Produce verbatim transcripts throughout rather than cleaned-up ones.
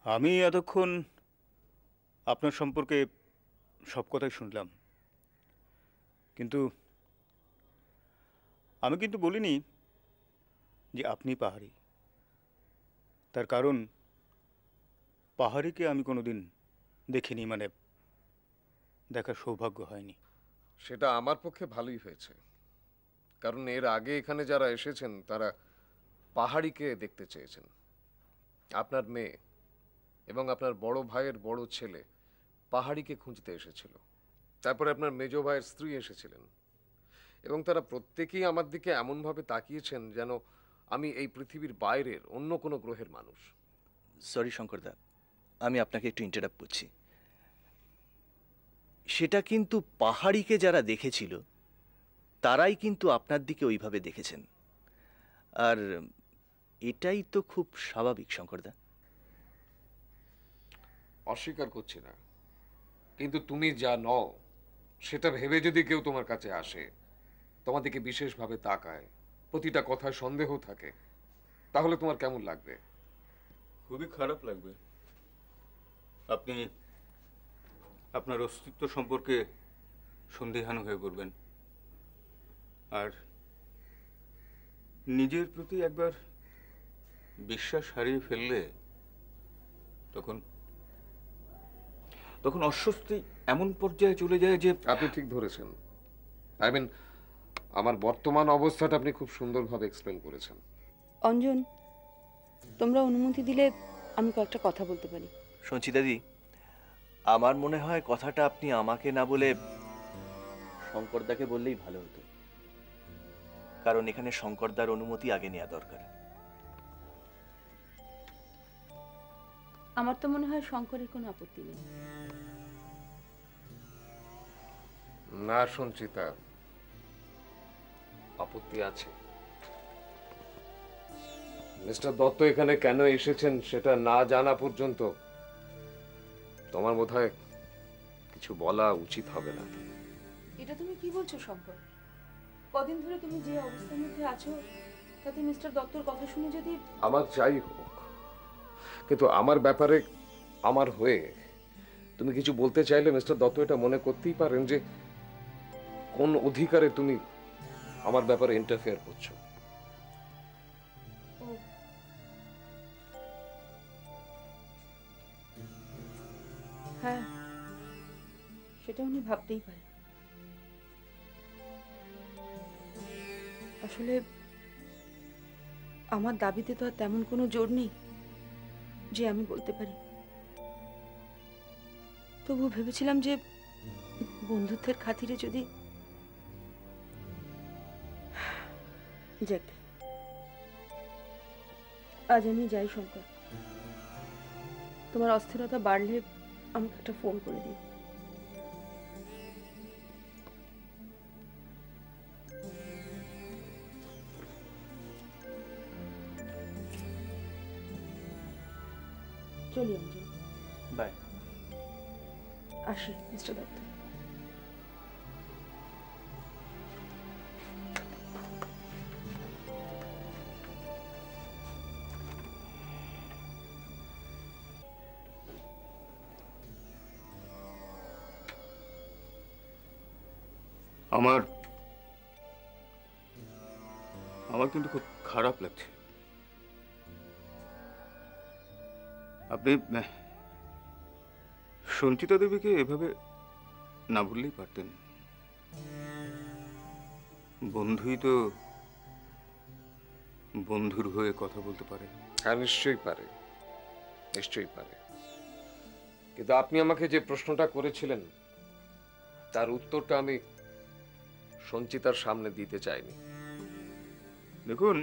আমি এতক্ষণ আপনার সম্পর্কে সব কথাই শুনলাম, কিন্তু আমি কিন্তু বলিনি যে আপনি পাহাড়ি। তার কারণ পাহাড়িকে আমি কোনোদিন দেখিনি, মানে দেখার সৌভাগ্য হয়নি। সেটা আমার পক্ষে ভালোই হয়েছে, কারণ এর আগে এখানে যারা এসেছেন তারা পাহাড়িকে দেখতে চেয়েছেন। আপনার মেয়ে এবং আপনার বড় ভাইয়ের বড় ছেলে পাহাড়িকে খুঁজতে এসেছিল। তারপরে আপনার মেজ ভাইয়ের স্ত্রী এসেছিলেন, এবং তারা প্রত্যেকেই আমার দিকে এমনভাবে তাকিয়েছেন যেন আমি এই পৃথিবীর বাইরের অন্য কোনো গ্রহের মানুষ। সরি শঙ্করদা, আমি আপনাকে একটু ইন্টারাপ্ট করছি। সেটা কিন্তু পাহাড়িকে যারা দেখেছিল তারাই কিন্তু আপনার দিকে ওইভাবে দেখেছেন, আর এটাই তো খুব স্বাভাবিক শঙ্করদা। অস্বীকার করছি না, কিন্তু তুমি যা নও সেটা ভেবে যদি কেউ তোমার কাছে আসে, তোমাদেরকে বিশেষভাবে তাকায়, প্রতিটা কথায় সন্দেহ থাকে, তাহলে তোমার কেমন লাগবে? খুবই খারাপ লাগবে। আপনি আপনার অস্তিত্ব সম্পর্কে সন্দিহান হয়ে পড়বেন, আর নিজের প্রতি একবার বিশ্বাস হারিয়ে ফেললে তখন তখন অস্বস্তি এমন পর্যায়ে চলে যায় যে... আপনি ঠিক ধরেছেন। আই মিন, আমার বর্তমান অবস্থাটা আপনি খুব সুন্দরভাবে এক্সপ্লেন করেছেন। অঞ্জন, তোমরা অনুমতি দিলে আমি কয়েকটা কথা বলতে পারি। সঞ্চিতাদি, আমার মনে হয় কথাটা আপনি আমাকে না বলে শঙ্করদাকে বললেই ভালো হতো, কারণ এখানে শঙ্করদার অনুমতি আগে নেওয়া দরকার। আমার তো মনে হয় শঙ্করের কোনো আপত্তি নেই। না সঞ্চিতা, আপত্তি আছে। মিস্টার দত্ত এখানে কেন এসেছেন সেটা না জানা পর্যন্ত তোমার বোধহয় কিছু বলা উচিত হবে না। এটা তুমি কি বলছো শঙ্কর? কদিন ধরে তুমি যে অবস্থার মধ্যে আছো তাতে মিস্টার দত্তর কথা শুনে যদি... আমার যাই হোক, কিন্তু আমার ব্যাপারে আমার হয়ে তুমি কিছু বলতে চাইলে মিস্টার দত্ত এটা মনে করতেই পারেন যে কোন অধিকারে তুমি আমার ব্যাপারে ইন্টারফেয়ার করছো। হ্যাঁ, সেটা উনি ভাবতেই পারেন। আসলে আমার দাবিতে তো আর তেমন কোনো জোর নেই যে আমি বলতে পারি। তবু ভেবেছিলাম যে বন্ধুত্বের খাতিরে যদি... যাক, আজ আমি যাই শঙ্কর। তোমার অস্থিরতা বাড়লে আমাকে একটা ফোন করে দিও। চলি অঞ্জন। বাই। আসি মিস্টার দত্ত। আমার আমার কিন্তু খুব খারাপ লাগছে। আপনি সঞ্চিতা দেবীকে এভাবে না বললেই পারতেন। বন্ধুই তো বন্ধুর হয়ে কথা বলতে পারে। হ্যাঁ, নিশ্চয়ই পারে, নিশ্চয়ই পারে। কিন্তু আপনি আমাকে যে প্রশ্নটা করেছিলেন তার উত্তরটা আমি সঞ্চিতার সামনে দিতে চাইনি। দেখুন,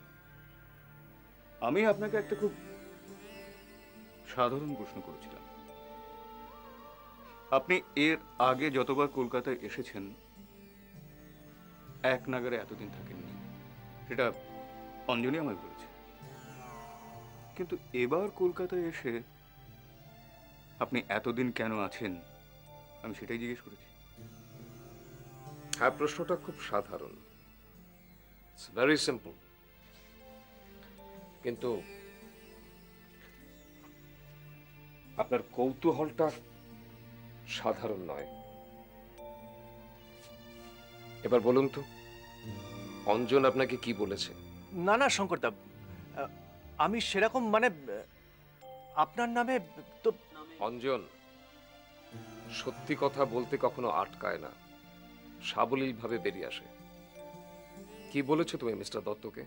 আমি আপনাকে একটা খুব সাধারণ প্রশ্ন করেছিলাম। আপনি এর আগে যতবার কলকাতায় এসেছেন এক নাগারে এতদিন থাকেননি, সেটা অঞ্জলি আমায় বলেছে। কিন্তু এবার কলকাতায় এসে আপনি এতদিন কেন আছেন আমি সেটাই জিজ্ঞেস করেছি। হ্যাঁ, প্রশ্নটা খুব সাধারণ, ইটস ভেরি সিম্পল। কিন্তু আপনার কৌতূহলটা সাধারণ নয়। এবার বলুন তো, অঞ্জন আপনাকে কি বলেছে? না না শঙ্করদা, আহ, আমি সেরকম মানে আহ, আপনার নামে তো অঞ্জন সত্যি কথা বলতে কখনো আটকায় না, সাবলীল ভাবে বেরিয়ে আসে। কি বলেছো তুমি মিস্টার দত্তকে?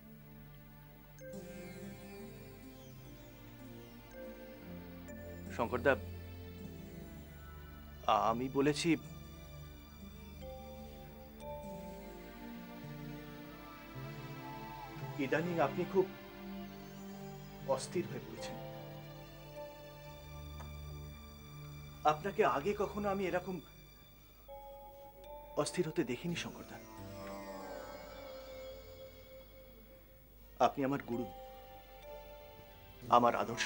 শঙ্করদা, আমি বলেছি ইদানিং আপনি খুব অস্থির হয়ে পড়েছেন। আপনাকে আগে কখনো আমি এরকম অস্থির হতে দেখিনি শঙ্করদা। আপনি আমার গুরু, আমার আদর্শ।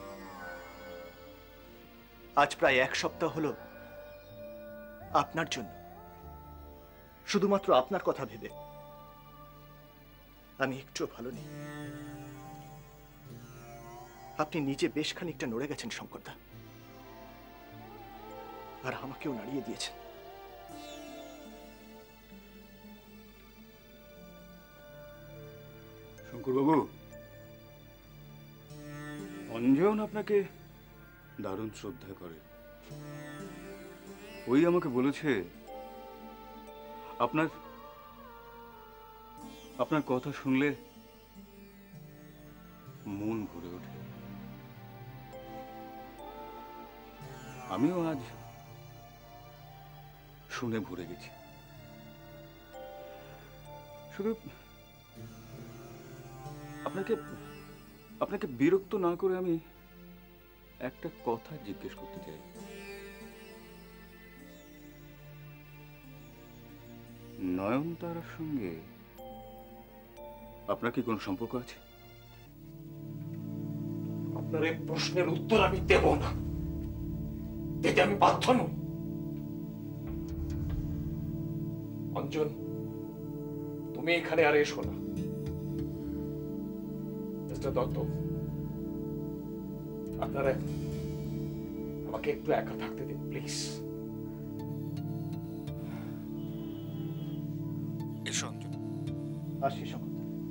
আজ প্রায় এক সপ্তাহ হলো আপনার জন্য, শুধুমাত্র আপনার কথা ভেবে আমি একটু ভালো নেই। আপনি নিজে বেশ খানিকটা নড়ে গেছেন শঙ্করদা, আর আমাকেও নাড়িয়ে দিয়েছেন। শঙ্করবাবু, অঞ্জন আপনাকে দারুণ শ্রদ্ধা করে। ওই আমাকে বলেছে আপনার আপনার কথা শুনলে মন ভরে ওঠে। আমিও আজ শুনে ভরে গেছি। শুধু আপনাকে আপনাকে বিরক্ত না করে আমি একটা কথা জিজ্ঞেস করতে চাই। নয়নতারার সঙ্গে আপনার কি কোনো সম্পর্ক আছে? আপনার এই প্রশ্নের উত্তর আমি দেব না, দিতে আমি বাধ্য নই। অঞ্জন, তুমি এখানে আর এসো না। মিস্টার দত্ত, আপনারা আমাকে একটু একা থাকতে দিন প্লিজ। এসো অঞ্জন। আসি শঙ্করদা।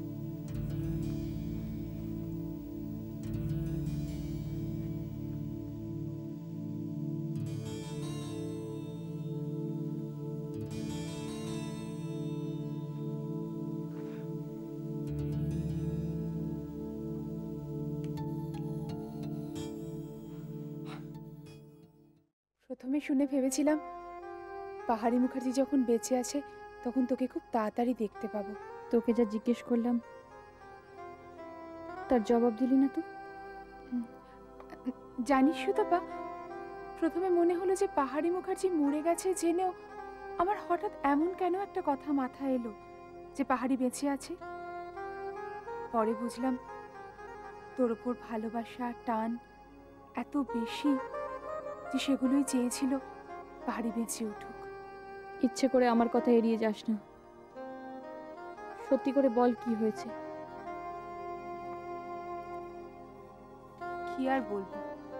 প্রথমে শুনে ভেবেছিলাম পাহাড়ি মুখার্জি যখন বেঁচে আছে তখন তোকে খুব তাড়াতাড়ি দেখতে পাবো। তোকে যা জিজ্ঞেস করলাম তার জবাব দিলি না তো? জানিস সুতপা, প্রথমে মনে হলো যে পাহাড়ি মুখার্জি মরে গেছে জেনেও আমার হঠাৎ এমন কেন একটা কথা মাথায় এলো যে পাহাড়ি বেঁচে আছে। পরে বুঝলাম তোর ওপর ভালোবাসা টান এত বেশি যে সেগুলোই চেয়েছিল পাহাড়ি বেঁচে উঠুক। ইচ্ছে করে আমার কথা এড়িয়ে যাস না, সত্যি করে বল কি হয়েছে। কি আর বলবো,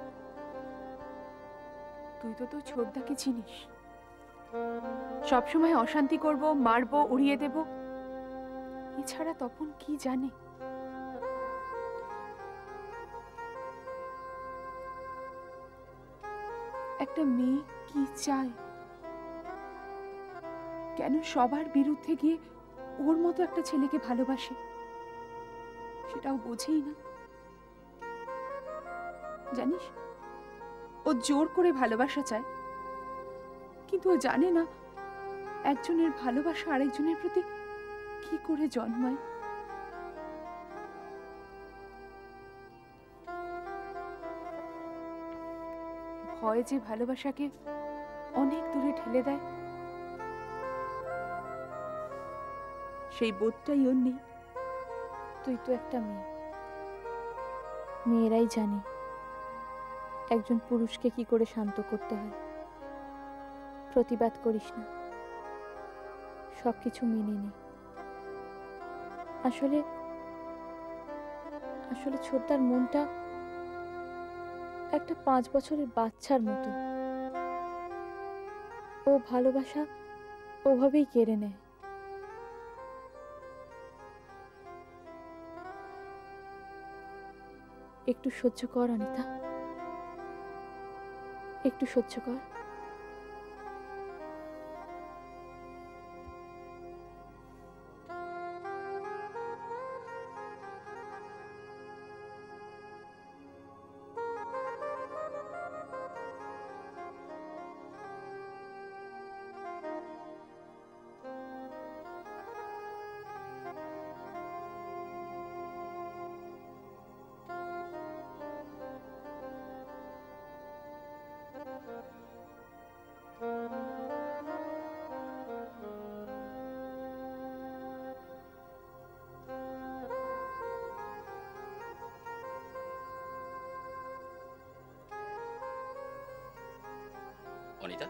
তুই তো তোর ছোটদাকে চিনিস। সবসময় অশান্তি করব, মারবো, উড়িয়ে দেব, এছাড়া তপন কি জানে? একটা মেয়ে কি চায়, কেন সবার বিরুদ্ধে গিয়ে ওর মতো একটা ছেলেকে ভালোবাসে, সেটাও বোঝেই না। জানিস, ও জোর করে ভালোবাসা চায়, কিন্তু ও জানে না একজনের ভালোবাসা আরেকজনের প্রতি কি করে জন্মায়। ভয় যে ভালোবাসাকে অনেক দূরে ঠেলে দেয়, সেই বোধটাই ওর নেই। তুই তো একটা মেয়ে, মেয়েরাই জানে একজন পুরুষকে কি করে শান্ত করতে হয়। প্রতিবাদ করিস না, সবকিছু মেনে নে। আসলে আসলে ছোটদার মনটা একটা পাঁচ বছরের বাচ্চার মতো। ও ভালোবাসা ওভাবেই কেড়ে নেয়। একটু সহ্য কর অনিতা, একটু সহ্য কর। অনিতা,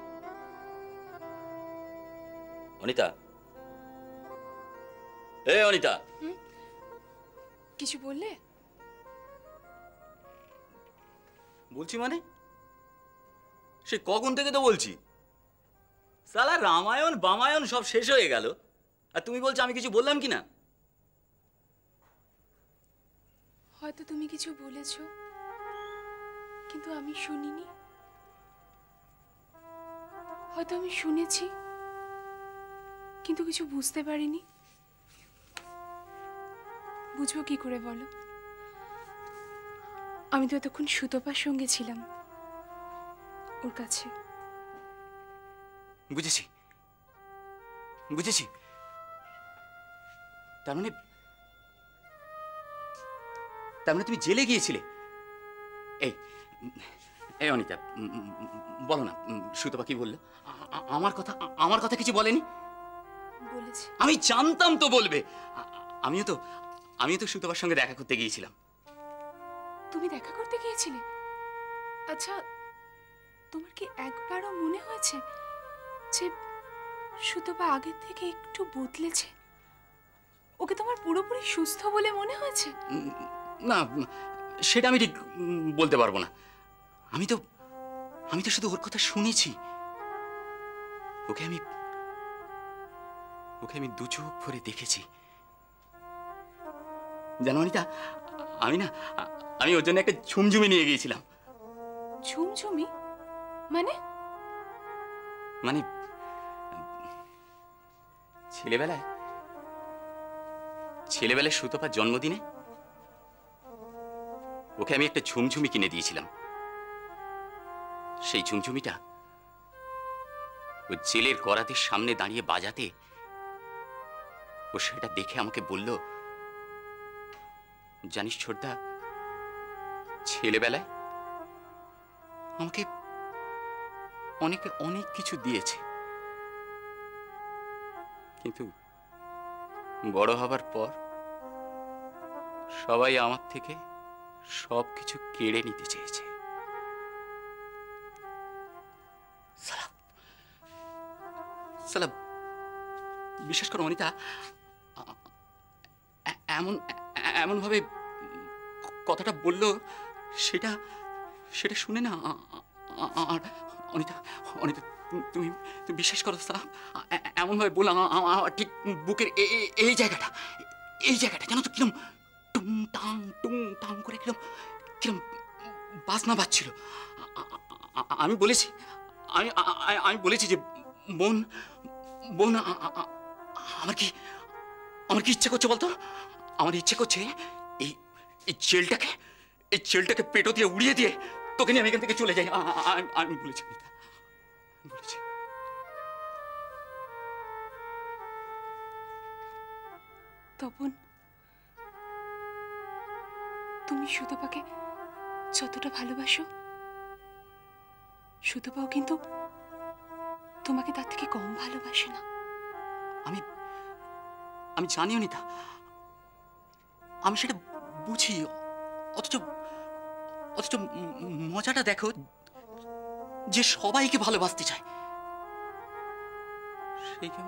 অনিতা, এ অনিতা, কিছু বললে? বলছি মানে সে কখন থেকে তো বলছি। সালা রামায়ণ বামায়ণ সব শেষ হয়ে গেল আর তুমি বলছো আমি কিছু বললাম কি না? হয়তো তুমি কিছু বলেছো, কিন্তু আমি শুনিনি। হয়তো আমি শুনেছি, কিন্তু কিছু বুঝতে পারিনি। বুঝবো কি করে বলো? আমি তো এতক্ষণ সুতপার সঙ্গে ছিলাম, ওর কাছে। বুঝেছি বুঝেছি তার মানে তার মানে তুমি জেলে গিয়েছিলে? এই এই অনিতা, বলো না সুতপা কি বললো? আমার কথা আমার কথা কিছু বলেনি? বলেছে। আমি জানতাম তো বলবে। আমিও তো আমিও তো সুতপার সঙ্গে দেখা করতে গিয়েছিলাম। তুমি দেখা করতে গিয়েছিলে? আচ্ছা, তোমার কি একবারও মনে হয়েছে যে সুতপা আগের থেকে একটু বদলেছে? ওকে তোমার পুরোপুরি সুস্থ বলে মনে হয়েছে? না, সেটা আমি ঠিক বলতে পারবো না। আমি তো আমি তো শুধু ওর কথা শুনেছি। ওকে আমি ওকে আমি দু চোখ ভরে দেখেছি। জানো অনিতা, আমি না আমি ওর জন্য একটা ঝুমঝুমি নিয়ে গিয়েছিলাম। ঝুমঝুমি মানে? মানে ছেলেবেলায় ছেলেবেলায় সুতপার জন্মদিনে ওকে আমি একটা ঝুমঝুমি কিনে দিয়েছিলাম। সেই ঝুমঝুমিটা ও জেলের করাতের সামনে দাঁড়িয়ে বাজাতে ও সেটা দেখে আমাকে বলল, জানিস ছোটদা, ছেলেবেলায় আমাকে অনেকে অনেক কিছু দিয়েছে, কিন্তু বড় হবার পর সবাই আমার থেকে সব কিছু কেড়ে নিতে চেয়েছে। সালা সালা বিশ্বাস করো অনিতা, এমন এমন ভাবে কথাটা বললো, সেটা সেটা শুনে না আর অনিতা অনিতা তুমি তুমি বিশ্বাস করো সালাম, এমন ভাবে বললাম আমার ঠিক বুকের এই জায়গাটা এই জায়গাটা জানো তো কিরম টুং টাং টুং টাং করে কিরম কিরম বাজনা বাজছিল। আমি বলেছি আমি আমি বলেছি যে বোন বোন আমার কি আমার কি ইচ্ছে করছে বলতো? আমার ইচ্ছে করছে এই এই জেলটাকে এই জেলটাকে পেটো দিয়ে উড়িয়ে দিয়ে তোকে নিয়ে আমি এখান থেকে চলে যাই। আমি বলেছি বলেছি তপন, তুমি সুতপাকে যতটা ভালোবাসো, সুতপাও কিন্তু তোমাকে তার থেকে কম ভালোবাসে না। আমি আমি জানিও নি তা, আমি সেটা বুঝি। অথচ অথচ মজাটা দেখো, যে সবাইকে ভালোবাসতে চায় সেই কেমন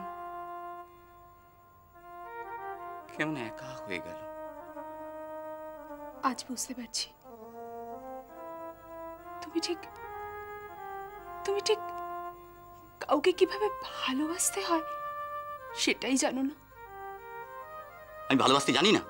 কেমন একা হয়ে গেল। আজ বুঝতে পারছি তুমি ঠিক তুমি ঠিক কাউকে কিভাবে ভালোবাসতে হয় সেটাই জানো না। আমি ভালোবাসতে জানি না?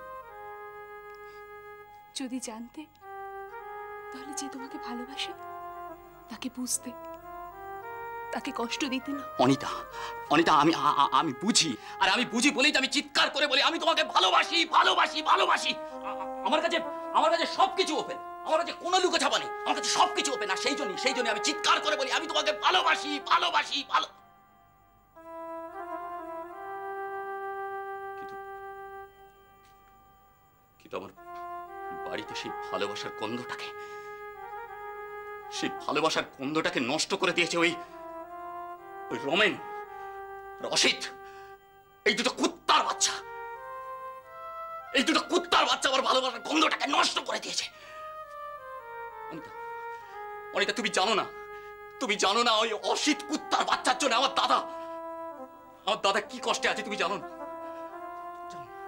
যদি জানতে তাহলে যে তোমাকে ভালোবাসে তাকে বুঝতে, তাকে কষ্ট দিতে না। অনিতা, অনিতা, আমি আ- আ- আমি বুঝি, আর আমি বুঝি বলেই তো আমি চিৎকার করে বলি আমি তোমাকে ভালোবাসি, ভালোবাসি, ভালোবাসি। আ- আ- আমার কাছে আমার কাছে সবকিছু ওপেন, আমার কাছে কোনো লুকোছাপা নেই, আমার কাছে সবকিছু ওপেন। আর সেই জন্যই সেই জন্য আমি চিৎকার করে বলি আমি তোমাকে ভালোবাসি, ভালোবাসি, ভালো। কিন্তু কিন্তু আমার বাড়িতে সেই ভালোবাসার গন্ধটাকে সেই ভালোবাসার গন্ধটাকে নষ্ট করে দিয়েছে ওই ওই রমেন, রশিদ, এই দুটো কুত্তার বাচ্চা। এই দুটো কুত্তার বাচ্চা আমার ভালোবাসার গন্ধটাকে নষ্ট করে দিয়েছে। অনিতা, অনিতা, তুমি জানো না, তুমি জানো না ওই অশিত কুত্তার বাচ্চার জন্য আমার দাদা আমার দাদা কি কষ্টে আছে তুমি জানো না? জানো না?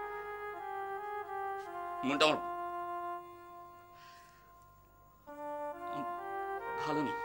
মনটা আমার ভালো নেই।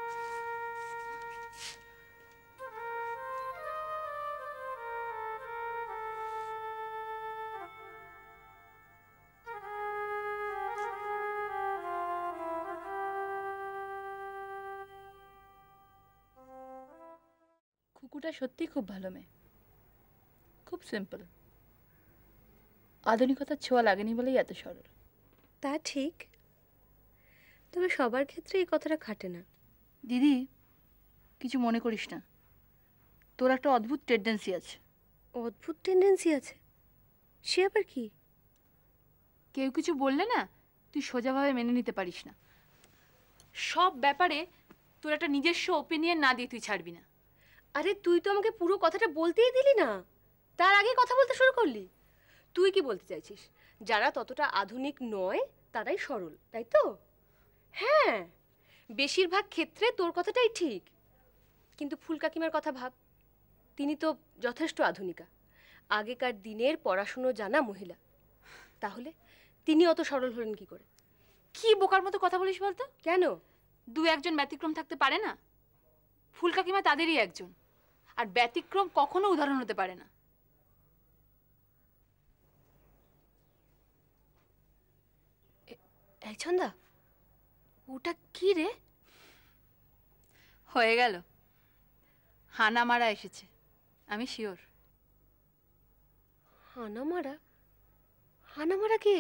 কুকুরটা সত্যি খুব ভালো মেয়ে, খুব সিম্পল, আধুনিকতার ছোঁয়া লাগেনি বলেই এত সরল। তা ঠিক, তবে সবার ক্ষেত্রে এই কথাটা খাটে না। দিদি, কিছু মনে করিস না, তোর একটা অদ্ভুত টেন্ডেন্সি আছে। অদ্ভুত টেন্ডেন্সি আছে? সে আবার কি? কেউ কিছু বললে না তুই সোজাভাবে মেনে নিতে পারিস না, সব ব্যাপারে তোর একটা নিজস্ব ওপিনিয়ন না দিয়ে তুই ছাড়বি না। আরে তুই তো আমাকে পুরো কথাটা বলতেই দিলি না, তার আগে কথা বলতে শুরু করলি। তুই কি বলতে চাইছিস, যারা ততটা আধুনিক নয় তারাই সরল, তাই তো? হ্যাঁ, বেশিরভাগ ক্ষেত্রে তোর কথাটাই ঠিক, কিন্তু ফুল কাকিমার কথা ভাব, তিনি তো যথেষ্ট আধুনিকা, আগেকার দিনের পড়াশুনো জানা মহিলা, তাহলে তিনি অত সরল হলেন কি করে? কি বোকার মতো কথা বলিস বলতো? কেন? দু একজন ব্যতিক্রম থাকতে পারে না? ফুল কাকিমা তাদেরই একজন, আর ব্যতিক্রম কখনো উদাহরণ হতে পারে না। এই ছন্দা, ওটা কি রে? হয়ে গেল, হানা মারা এসেছে, আমি শিওর। হানামারা? হানামারা কে?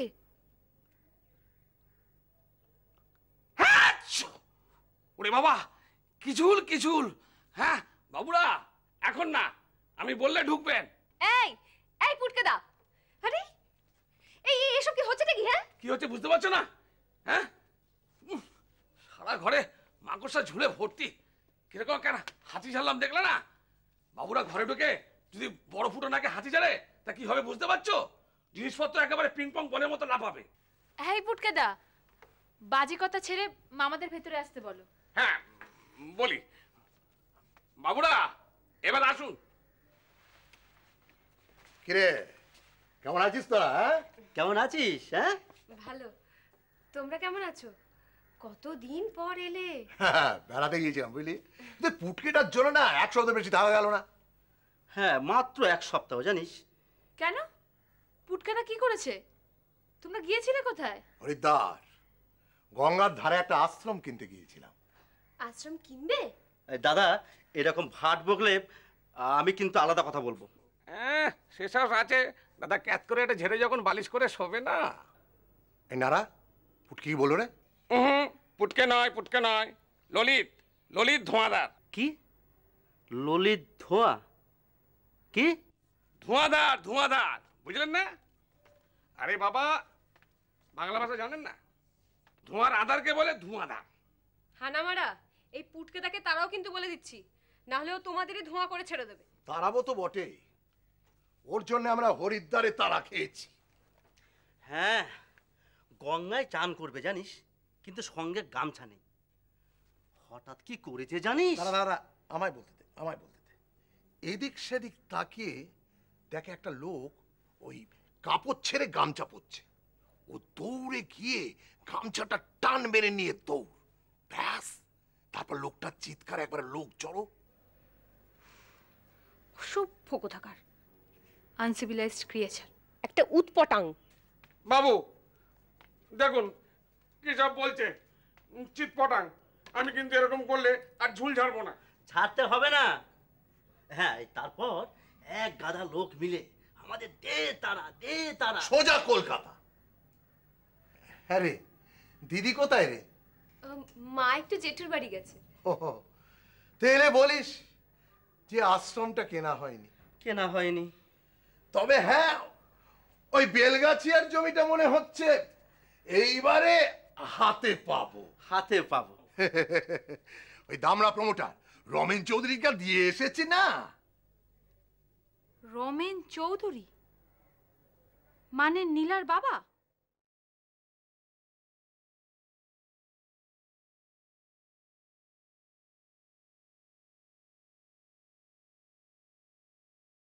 ওরে বাবা, কিচুল কিচুল। হ্যাঁ বাবুরা, এখন না, আমি বললে ঢুকবেন। এই এই পুটকে দা, আরে এই এই, এসব কি হচ্ছে নাকি? হ্যাঁ, কি হচ্ছে বুঝতে পারছো না? হ্যাঁ, উম, সারা ঘরে মাকড়সা ঝুলে ভর্তি। কিরকম কেন হাতি ঝাড়লাম দেখলে না? বাবুরা ঘরে ঢুকে যদি বড় ফুটো নাকে হাতি ঝাড়ে তা কি হবে বুঝতে পারছো? জিনিসপত্র একেবারে পিং পং বলের মতো না পাবে। এই পুটকে দা, বাজে কথা ছেড়ে মামাদের ভেতরে আসতে বলো। হ্যাঁ বলি, বাবুরা এবার আসুন। কিরে, কেমন আছিস তোরা? হ্যাঁ, কেমন আছিস? হ্যাঁ, ভালো। তোমরা কেমন আছো? কতদিন পর এলে। হ্যাঁ, বেড়াতে গিয়েছিলাম বুঝলি, কিন্তু পুটকিটার জন্য না এক সপ্তাহ বেশি থাকা গেল না। হ্যাঁ, মাত্র এক সপ্তাহ জানিস? কেন, পুটকাটা কি করেছে? তোমরা গিয়েছিলে কোথায়? হরিদ্বার, গঙ্গার ধারে একটা আশ্রম কিনতে গিয়েছিলাম। আশ্রম কিনবে? এই দাদা, এরকম ভাট বকলে আমি কিন্তু আলাদা কথা বলবো। হ্যাঁ সেসব আছে দাদা, ক্যাত করে এটা ঝেড়ে যখন বালিশ করে শোবে না। এই নারা, পুটকি কি বলো রে? হুম, পুটকে নয়, পুটকে নয়, ললিত, ললিত ধোঁয়াদার। কি? ললিত ধোঁয়া? কি? ধোঁয়াদার, ধোঁয়াদার, বুঝলেন না? আরে বাবা, বাংলা ভাষা জানেন না? ধোঁয়ার আদারকে বলে ধোঁয়াদার। হানামারা, এই পুটকেটাকে তারাও কিন্তু বলে দিচ্ছি, না হলেও তোমাদেরই ধোঁয়া করে ছেড়ে দেবে। তারাবো তো বটেই, ওর জন্য আমরা হরিদ্বারে তারা খেয়েছি। হ্যাঁ, গঙ্গায় চান করবে জানিস, কিন্তু সঙ্গে গামছা নেই। হঠাৎ কি করেছে জানিস? দাঁড়া দাঁড়া, আমায় বলতে দে, আমায় বলতে দে। এদিক সেদিক তাকিয়ে দেখে একটা লোক ওই কাপড় ছেড়ে গামছা পরছে। ও দৌড়ে গিয়ে গামছাটা টান মেরে নিয়ে দৌড়, তারপর লোকটার চিৎকার, একবার লোক জড়ো। সভ্য কোথাকার, আনসিভিলাইজড ক্রিয়েচার। একটা উৎপটাং। বাবু দেখুন কি সব বলছে, চিৎপটাং। আমি কিন্তু এরকম করলে আর ঝুল ঝাড়বো না। ছাড়তে হবে না। হ্যাঁ, তারপর এক গাদা লোক মিলে আমাদের দে তারা দে তারা সোজা কলকাতা। হ্যাঁ রে, দিদি কোথায় রে? মা একটু জেঠুর বাড়ি গেছে। তেলে বলিস যে আশ্রমটা কেনা হয়নি। কেনা হয়নি, তবে হ্যাঁ, ওই বেলগাছিয়ার জমিটা মনে হচ্ছে এইবারে হাতে পাবো। হাতে পাবো। ওই দামড়া প্রমোটার রমেন চৌধুরীকে দিয়ে এসেছি না। রমেন চৌধুরী মানে নীলার বাবা?